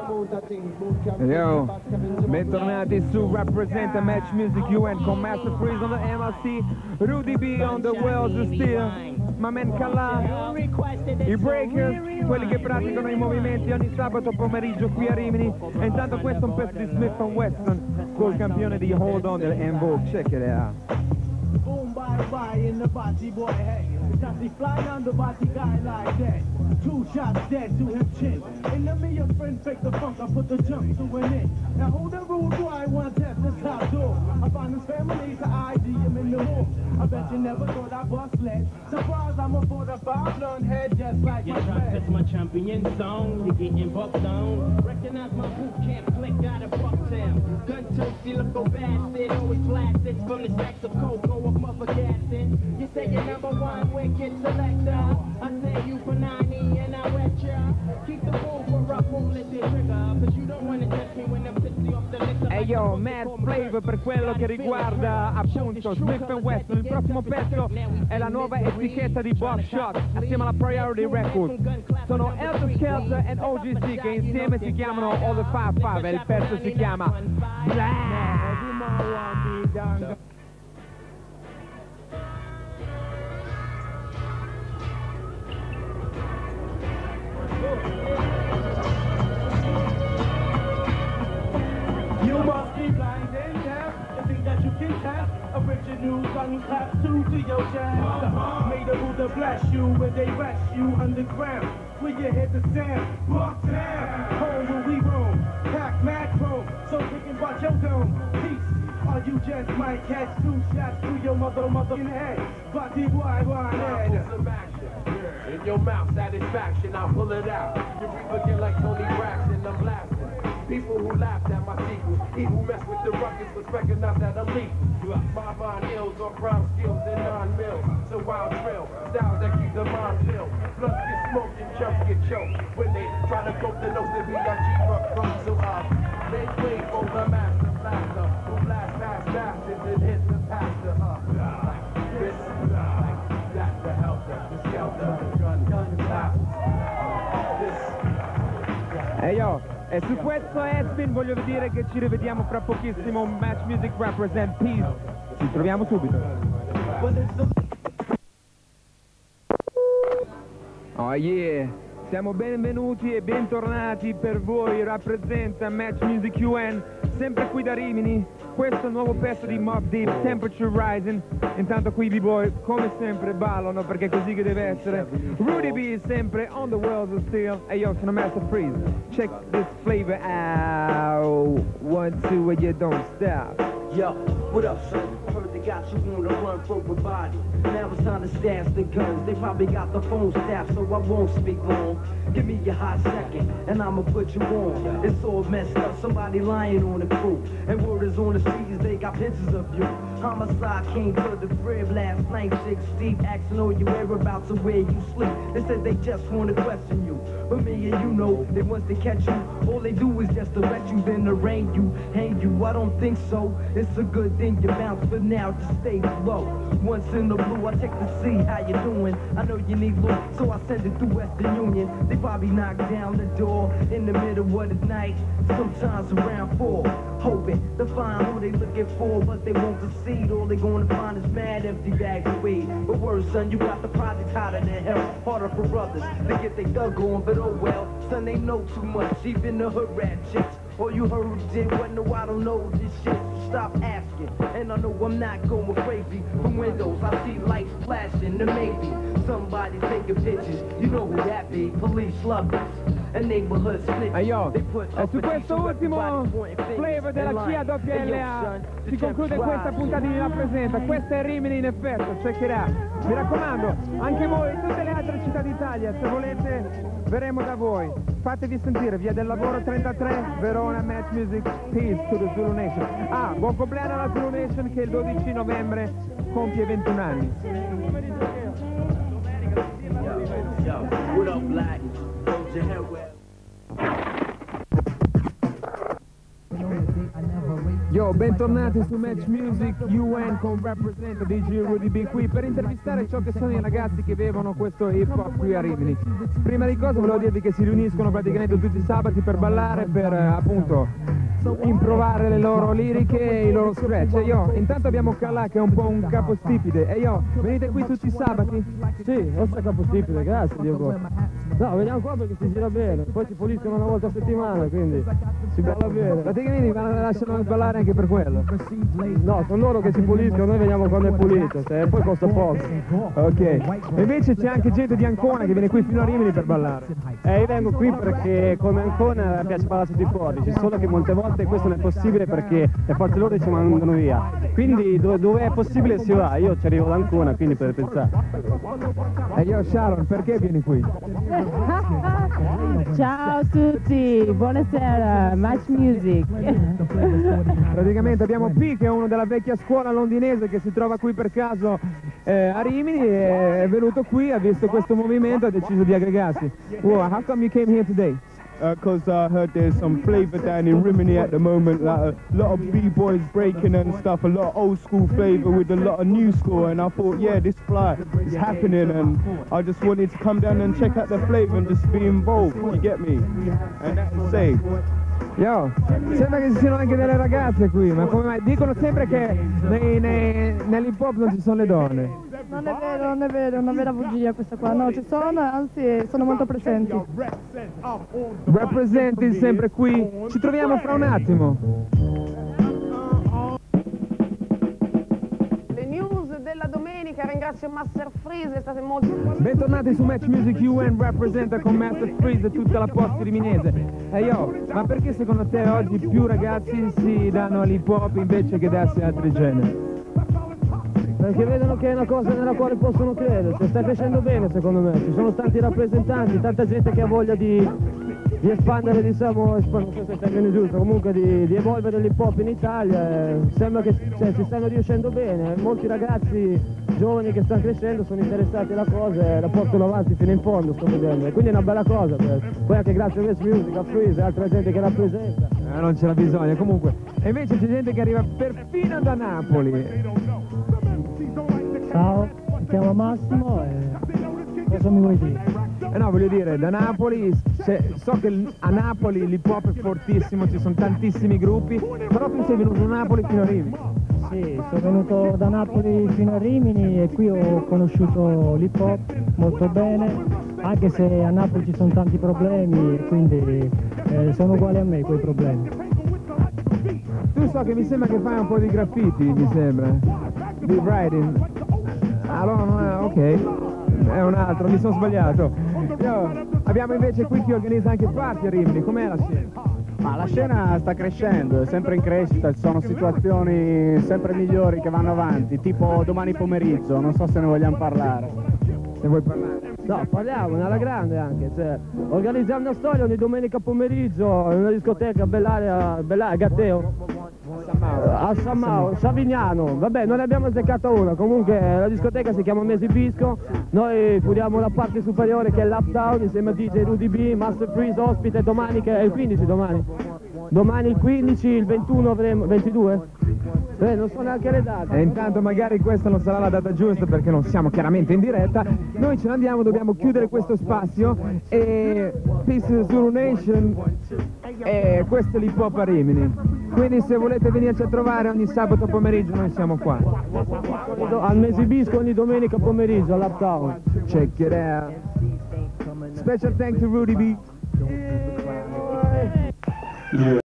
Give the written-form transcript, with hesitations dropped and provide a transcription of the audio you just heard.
Yo, bentornati su Represent Match Music UN con Master Freeze on the MLC, Rudy B on the Wells Steel, my man Kalla, i Breakers, quelli che praticano i movimenti ogni sabato pomeriggio qui a Rimini. E intanto questo è un pezzo di Smith & Wesson col campione di Hold On del En-Vogue. Check it out. Boom, bye in the body boy, hey. Just fly on the body guy like that. 2 shots dead to his chin. And let me your friend fake the funk, I put the jump to an in. Now who the rude boy want test the top door? I find his family to ID him in the hall. I bet you never thought I bust lead. Surprise, I'm a 45 blonde head just like my friend. That's my champion song, you're getting bucked on. Recognize my boot camp, flick out of Bucktown. Gun toasty, look go bastard, always blasted from the stacks of cocoa of mother gassing. You say you're #1 wicked selector. I say you for 90 and I wet ya. Keep the bull for up, won't let it trigger. Cause you don't wanna touch me when I'm tipsy off the list. E io, Mad Flavor per quello che riguarda appunto Smith & Wesson. Il prossimo pezzo è la nuova etichetta di Buckshot assieme alla Priority Records. Sono Elder Skelter e OGC che insieme si chiamano All the 5-5 e il pezzo si chiama Black. You must be blind and deaf to think that you can test original gun clap 2 to your chest. Made a Buddha bless you when they rest you underground. Where you hear the sound, Bucktown, home where we roam, pack mad chrome, so thinking about your dome. Peace, or you just might catch 2 shots through your motherfucking head. Body boy, head. In your mouth, satisfaction, I'll pull it out. You be looking like Tony Braxton, I'm blasting. People who laughed at my sequel, he who messed with the ruckus was recognized that I'm lethal. My mind ills on crime skills and non-mills, so I'll drill styles that keep the mind filled. Blunts get smoked and chumps get choked when they try to cope the notes that B.I.G. rough from. So make way for the master blaster who blast past bastards and hit the pastor up. This, that, the helter, the skelter, the gun clap. E io, e su questo Edwin voglio dire che ci rivediamo fra pochissimo. Match Music Represent Peace. Ci troviamo subito. Oh yeah, siamo benvenuti e bentornati per voi. Rappresenta Match Music UN, sempre qui da Rimini. Questo è il nuovo pezzo di Mobb Deep, Temperature Rising. Intanto qui i B-Boy come sempre ballano perché è così che deve essere. Rudy B è sempre on the Wells of Steel. E io sono Master Freeze. Check this flavor out. 1, 2 and you don't stop. Yo, what up, son? Heard they got you on the run for a body. Now it's time to stash the guns. They probably got the phone staffed, so I won't speak long. Give me a hot second, and I'ma put you on. It's all messed up, somebody lying on the crew. And word is on the streets, they got pictures of you. Homicide came to the crib last night. Chicks deep, asking all your whereabouts and where you sleep. They said they just wanna question you. But me and you know, that once they catch you, all they do is just arrest you, then arraign you, hang you. I don't think so. It's a good thing you bounce, but now just stay low. Once in the blue, I check to see how you doing. I know you need loot, so I send it through Western Union. They probably knock down the door in the middle of the night, sometimes around 4, hoping to find who they looking for, but they won't proceed. All they gonna find is mad empty bags of weed. But worse, son, you got the project hotter than hell, harder for brothers to get they thug on. But oh well, son, they know too much, even the hood rat chicks. All you heard did what? No, I don't know this shit. Stop asking, and I know I'm not going crazy. From windows, I see lights flashing, and maybe somebody taking pictures. You know who that be? Police sluggers, a neighborhood snitch. Io, e su questo ultimo flavor della CAWLA si conclude questa puntata di Rappresenta. Questa è Rimini in effetto, check it out. Mi raccomando, anche voi, tutte le altre città d'Italia, se volete, verremo da voi. Fatevi sentire, via del lavoro 33, Verona, Match Music, Peace to the Zulu Nation. Ah, buon compleanno alla Zulu Nation che il 12 novembre compie 21 anni. Yo, what up, Black? Hold your head well. Yo, Yo, bentornati su Match Music UN con Represent DJ Rudy B qui per intervistare ciò che sono i ragazzi che bevono questo hip hop qui a Rimini. Prima di cosa volevo dirvi che si riuniscono praticamente tutti i sabati per ballare, per appunto improvare le loro liriche e i loro scratch. E io, intanto abbiamo Calà che è un po' un capostipite. E io, venite qui tutti i sabati? Sì, nostra capostipite, grazie Diego. No, veniamo qua perché si gira bene, poi si puliscono una volta a settimana, quindi si balla bene. Praticamente lasciano ballare anche per quello? No, sono loro che si puliscono, noi veniamo quando è pulito, poi costa poco. Ok, e invece c'è anche gente di Ancona che viene qui fino a Rimini per ballare. Io vengo qui perché come Ancona piace ballare tutti fuori, solo che molte volte questo non è possibile perché le forze dell'ordine ci mandano via. Quindi dove è possibile si va, io ci arrivo da Ancona, quindi potete pensare. E io Sharon, perché vieni qui? Ciao a tutti, buonasera, Match Music. Praticamente abbiamo P che è uno della vecchia scuola londinese che si trova qui per caso a Rimini, e è venuto qui, ha visto questo movimento e ha deciso di aggregarsi. Wow, how come you came here today? Because I heard there's some flavour down in Rimini at the moment, like a lot of b-boys breaking and stuff, a lot of old school flavour with a lot of new school, and I thought, yeah, this fly is happening, and I just wanted to come down and check out the flavour and just be involved, you get me? And that's the same. Yo, sembra che ci siano anche delle ragazze qui, ma come mai? Dicono sempre che nell'hip hop non ci sono le donne. Non è vero, è una vera bugia questa qua, no, ci sono, anzi sono molto presenti. Representi sempre qui, ci troviamo fra un attimo. Le news della domenica, ringrazio Master Freeze, state molto... Bentornati su Match Music UN, rappresenta con Master Freeze e tutta la posta riminese. E io, ma perché secondo te oggi più ragazzi si danno all'hip hop invece che darsi a altri generi? Perché vedono che è una cosa nella quale possono credere, sta crescendo bene secondo me, ci sono tanti rappresentanti, tanta gente che ha voglia di espandere, diciamo, non so se è il termine giusto, comunque di evolvere l'hip hop in Italia, sembra che si stanno riuscendo bene, molti ragazzi giovani che stanno crescendo sono interessati alla cosa e la portano avanti fino in fondo, sto vedendo, e quindi è una bella cosa, poi anche grazie a Match Music, a Freeze e altra gente che rappresenta. Non c'era bisogno, comunque, e invece c'è gente che arriva perfino da Napoli. Ciao, mi chiamo Massimo e cosa mi vuoi dire? No, voglio dire, da Napoli, so che a Napoli l'hip hop è fortissimo, ci sono tantissimi gruppi, però tu sei venuto da Napoli fino a Rimini. Sì, sono venuto da Napoli fino a Rimini e qui ho conosciuto l'hip hop molto bene, anche se a Napoli ci sono tanti problemi e quindi sono uguali a me quei problemi. Tu so che mi sembra che fai un po' di graffiti, mi sembra, di writing. Allora non è, ok, è un altro, mi sono sbagliato. Abbiamo invece qui chi organizza anche party a Rimini, com'è la scena? Ma la scena sta crescendo, è sempre in crescita, ci sono situazioni sempre migliori che vanno avanti, tipo domani pomeriggio, non so se ne vogliamo parlare. Se vuoi parlare? No, parliamo, alla grande anche, cioè, organizziamo una storia ogni domenica pomeriggio in una discoteca a Gatteo. A San Mauro, Savignano, vabbè non ne abbiamo azzeccata una, comunque la discoteca si chiama Mesibisco, noi curiamo la parte superiore che è l'Uptown insieme a DJ Rudy B, Master Freeze ospite domani che è il 15 domani il 15, il 21 avremo, 22? Non so neanche le date. E intanto magari questa non sarà la data giusta perché non siamo chiaramente in diretta, noi ce ne andiamo, dobbiamo chiudere questo spazio e Peace to the Zulu Nation e questo è l'hip hop a Rimini. Quindi se volete venirci a trovare ogni sabato pomeriggio noi siamo qua. Al Mesibisco ogni domenica pomeriggio all'Uptown. Check it out. Special thanks to Rudy B.